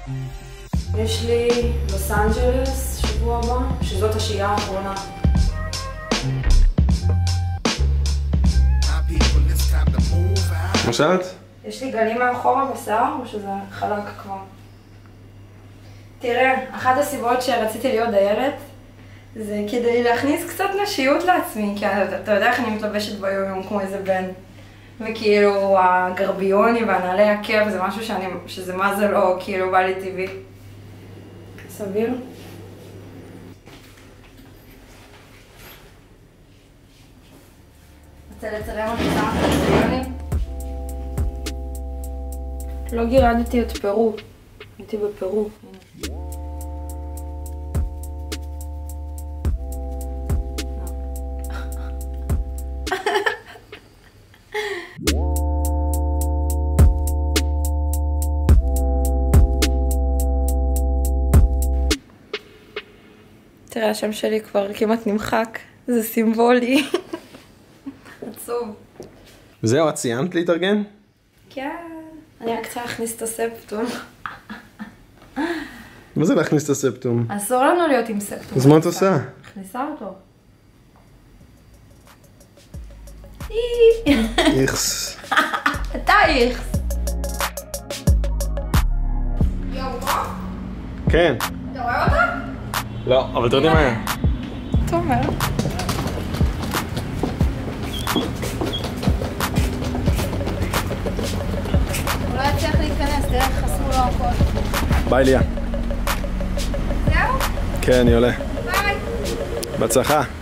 יש לי לוס אנג'לס שבוע הבא, שזאת השהייה האחרונה. מה שאלת? יש לי גלים מאחורה בשיער, או שזה חלק כבר? תראה, אחת הסיבות שרציתי להיות דיירת, זה כדי להכניס קצת נשיות לעצמי, כי אתה יודע איך אני מתלבשת ביום כמו איזה בן. וכאילו הגרביוני והנעלי עקב זה משהו שזה מה זה לא, כאילו בא לי טבעי. סביר? רוצה לצלם אותי כמה גרביונים? לא גירדתי את פרו, הייתי בפרו. תראה, השם שלי כבר כמעט נמחק, זה סימבולי. עצוב. זהו, את ציינת להתארגן? כן, אני רק צריכה להכניס את הספטום. מה זה להכניס את הספטום? אסור לנו להיות עם ספטום. אז מה את עושה? הכניסה אותו. איכס. אתה איכס. כן. אתה רואה אותה? לא, אבל אתה יודע מה היה? תומר. הוא לא יצליח להיכנס, תראה איך חסמו לו הכל. ביי ליה. זהו? כן, אני עולה. ביי. בהצלחה.